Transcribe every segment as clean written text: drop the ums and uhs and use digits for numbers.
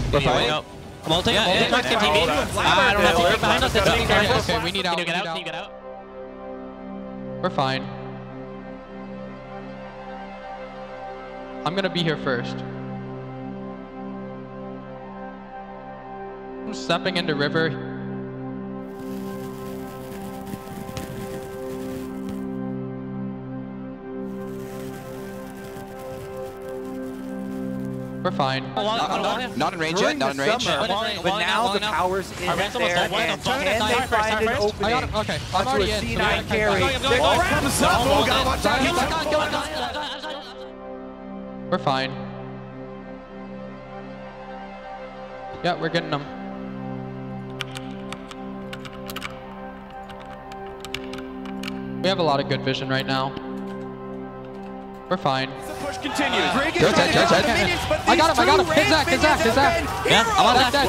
We're fine. I'm ulting. I don't have to behind us. Okay, we need out. Can you get out? Can you get out? We're fine. I'm gonna be here first. I'm stepping into river. We're fine. Not in range yet, not in range. But now the power's in there, and can they find an opening? Okay, I'm already in. C9 carry. Comes up, oh god, watch out. We're fine. Yeah, we're getting them. We have a lot of good vision right now. We're fine. The push continues. I got him. Hit Zach. Yeah, I'm on that.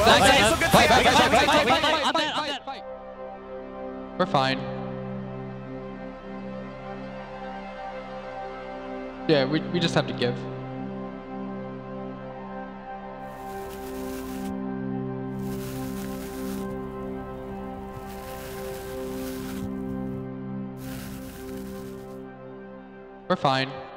Fight. We're fine. Yeah, we just have to give. We're fine.